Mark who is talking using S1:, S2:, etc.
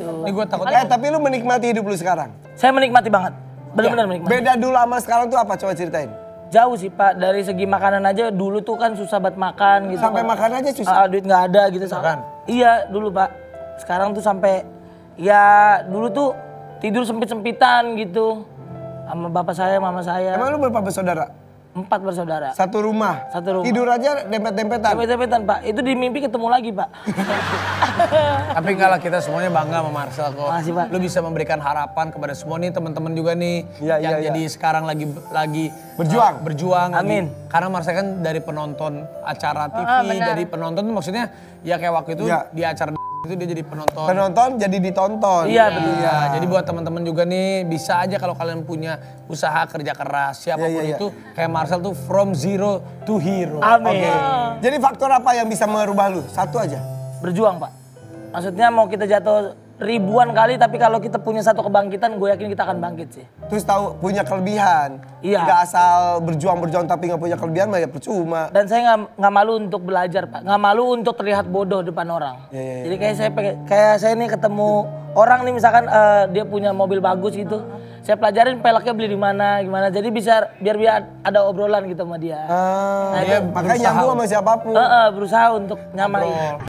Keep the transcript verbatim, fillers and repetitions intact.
S1: Ini gue takut.
S2: Eh tapi lu menikmati hidup lu sekarang?
S3: Saya menikmati banget. Benar-benar ya. menikmati.
S2: Beda dulu sama sekarang tuh apa? Coba ceritain.
S3: Jauh sih Pak, dari segi makanan aja dulu tuh kan susah buat makan gitu.
S2: Sampai
S3: kan.
S2: makan aja susah?
S3: Uh, duit nggak ada gitu.
S1: Makan?
S3: Iya dulu Pak. Sekarang tuh sampai, ya dulu tuh tidur sempit-sempitan gitu. Sama bapak saya, mama saya.
S2: Emang lu berapa bersaudara?
S3: Empat bersaudara.
S2: Satu rumah?
S3: Satu rumah.
S2: Tidur aja dempet-dempetan?
S3: Dempet-dempetan Pak, itu di mimpi ketemu lagi Pak.
S1: Tapi enggak lah, kita semuanya bangga sama Marcel kok.
S3: Makasih, Pak.
S1: Lu bisa memberikan harapan kepada semua nih teman-teman juga nih.
S2: Ya,
S1: yang
S2: ya,
S1: jadi
S2: ya.
S1: sekarang lagi lagi
S2: Berjuang.
S1: uh, berjuang.
S3: Amin.
S1: Lagi. Karena Marcel kan dari penonton acara T V,
S3: Ah, benar.
S1: jadi penonton tuh maksudnya ya kayak waktu itu
S2: Ya.
S1: di acara itu dia jadi penonton.
S2: Penonton jadi ditonton.
S3: Iya, betul.
S1: Iya, jadi buat teman-teman juga nih bisa aja kalau kalian punya usaha kerja keras siapapun
S2: Iya, iya, iya.
S1: itu kayak Marcel tuh from zero to hero.
S3: Amin.
S2: Oke. Jadi faktor apa yang bisa merubah lu? Satu aja.
S3: Berjuang Pak. Maksudnya mau kita jatuh ribuan kali tapi kalau kita punya satu kebangkitan gue yakin kita akan bangkit sih.
S2: Terus tahu punya kelebihan.
S3: Iya.
S2: Gak asal berjuang-berjuang tapi gak punya kelebihan mah ya percuma.
S3: Dan saya nggak nggak malu untuk belajar Pak, nggak malu untuk terlihat bodoh depan orang.
S2: Ya, ya, ya.
S3: Jadi kayak saya pengen- kayak saya nih ketemu orang nih misalkan eh, dia punya mobil bagus gitu, saya pelajarin peleknya beli di mana, gimana. Jadi bisa biar biar ada obrolan gitu sama dia.
S2: Ah,
S3: Nah,
S2: iya,
S3: itu
S2: makanya nyambung sama siapapun.
S3: Eh, eh, berusaha untuk nyamain.